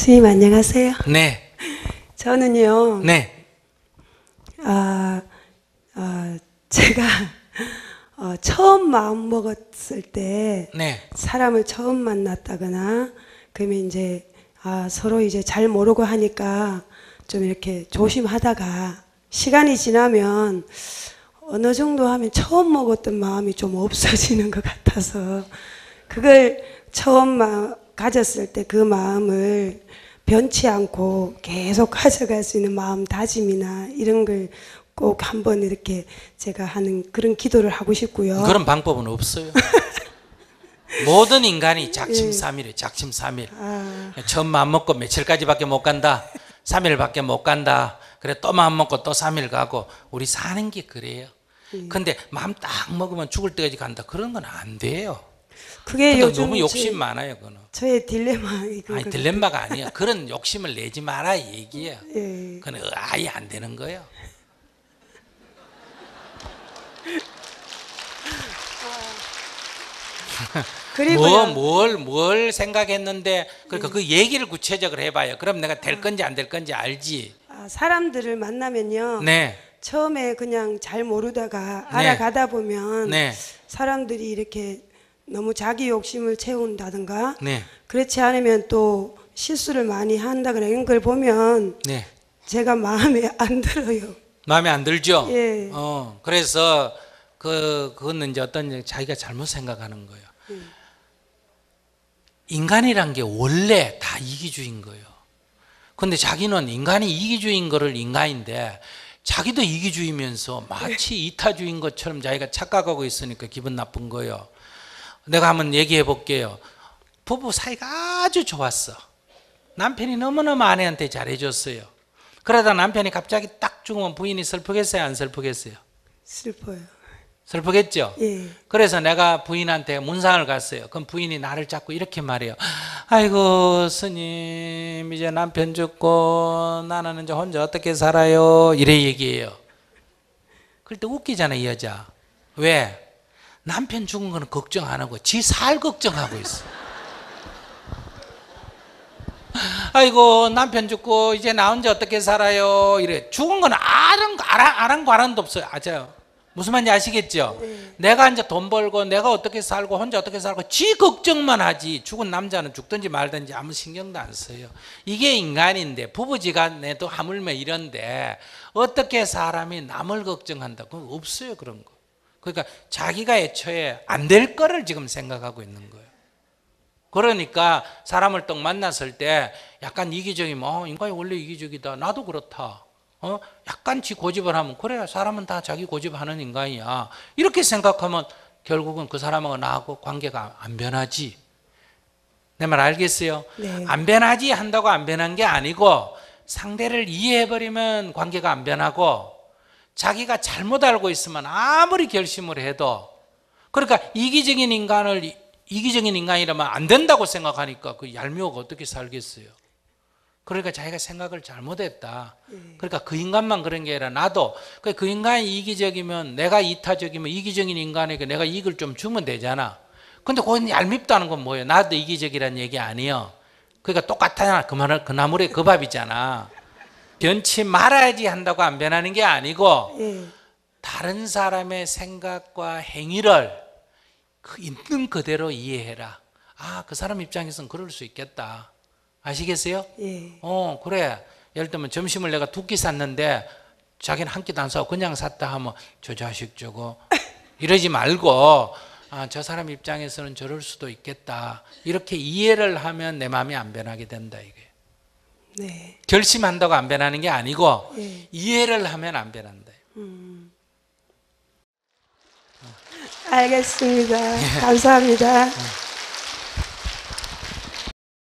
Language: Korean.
스님 안녕하세요. 네. 저는요. 네. 제가 처음 마음 먹었을 때 네. 사람을 처음 만났다거나 그러면 이제 서로 이제 잘 모르고 하니까 좀 이렇게 조심하다가 시간이 지나면 어느 정도 하면 처음 먹었던 마음이 좀 없어지는 것 같아서 그걸 처음 가졌을 때 그 마음을 변치 않고 계속 가져갈 수 있는 마음 다짐이나 이런 걸 꼭 한번 이렇게 제가 하는 그런 기도를 하고 싶고요. 그런 방법은 없어요. 모든 인간이 작심삼일이에요. 작심삼일. 처음 마음 먹고 며칠까지밖에 못 간다. 3일밖에 못 간다. 그래 또 마음 먹고 또 3일 가고 우리 사는 게 그래요. 근데 마음 딱 먹으면 죽을 때까지 간다. 그런 건 안 돼요. 그게 요즘 너무 욕심 많아요. 그거는. 저의 딜레마. 아니 딜레마가 아니에요. 그런 욕심을 내지 마라 이 얘기예요. 예. 그건 아예 안 되는 거예요. 그리고요. 뭘 생각했는데 그러니까 그 얘기를 구체적으로 해봐요. 그럼 내가 될 건지 안 될 건지 알지. 사람들을 만나면요. 네. 처음에 그냥 잘 모르다가 네. 알아가다 보면 네. 사람들이 이렇게 너무 자기 욕심을 채운다든가 네. 그렇지 않으면 또 실수를 많이 한다거나 이런 걸 보면 네. 제가 마음에 안 들어요. 마음에 안 들죠? 예. 그래서 그거는 이제 어떤 자기가 잘못 생각하는 거예요. 인간이란 게 원래 다 이기주의인 거예요. 근데 자기는 인간이 이기주의인 거를 인간인데 자기도 이기주의면서 마치 이타주의인 것처럼 자기가 착각하고 있으니까 기분 나쁜 거예요. 내가 한번 얘기해 볼게요. 부부 사이가 아주 좋았어. 남편이 너무너무 아내한테 잘해줬어요. 그러다 남편이 갑자기 딱 죽으면 부인이 슬프겠어요? 안 슬프겠어요? 슬퍼요. 슬프겠죠? 예. 그래서 내가 부인한테 문상을 갔어요. 그럼 부인이 나를 잡고 이렇게 말해요. 아이고 스님 이제 남편 죽고 나는 이제 혼자 어떻게 살아요? 이래 얘기해요. 그럴 때 웃기잖아요 이 여자. 왜? 남편 죽은 거는 걱정 안 하고 지 살 걱정하고 있어. 아이고 남편 죽고 이제 나 혼자 어떻게 살아요? 이래. 죽은 거는 아랑도 없어요. 아자요. 무슨 말인지 아시겠죠? 네. 내가 내가 이제 돈 벌고 내가 어떻게 살고 혼자 어떻게 살고 지 걱정만 하지. 죽은 남자는 죽든지 말든지 아무 신경도 안 써요. 이게 인간인데 부부지간에도 하물며 이런데 어떻게 사람이 남을 걱정한다? 그건 없어요 그런 거. 그러니까 자기가 애초에 안 될 거를 지금 생각하고 있는 거예요. 그러니까 사람을 딱 만났을 때 약간 이기적이면 인간이 원래 이기적이다. 나도 그렇다. 약간 지 고집을 하면 그래 사람은 다 자기 고집하는 인간이야. 이렇게 생각하면 결국은 그 사람하고 나하고 관계가 안 변하지. 내 말 알겠어요? 네. 안 변하지 한다고 안 변한 게 아니고 상대를 이해해버리면 관계가 안 변하고 자기가 잘못 알고 있으면 아무리 결심을 해도 그러니까 이기적인 인간이라면 안 된다고 생각하니까 그 얄미워가 어떻게 살겠어요? 그러니까 자기가 생각을 잘못했다. 그러니까 그 인간만 그런 게 아니라 나도 그 인간이 이기적이면 내가 이타적이면 이기적인 인간에게 내가 이익을 좀 주면 되잖아. 근데 그건 얄밉다는 건 뭐예요? 나도 이기적이라는 얘기 아니에요. 그러니까 똑같아. 그 나물에 그 밥이잖아. 변치 말아야지 한다고 안 변하는 게 아니고 예. 다른 사람의 생각과 행위를 그 있는 그대로 이해해라. 그 사람 입장에서는 그럴 수 있겠다. 아시겠어요? 예. 그래. 예를 들면 점심을 내가 2끼 샀는데 자기는 한 끼도 안 사고 그냥 샀다 하면 저 자식 저거 이러지 말고 저 사람 입장에서는 저럴 수도 있겠다. 이렇게 이해를 하면 내 마음이 안 변하게 된다 이게. 네. 결심한다고 안 변하는 게 아니고 예. 이해를 하면 안 변한다. 알겠습니다. 감사합니다.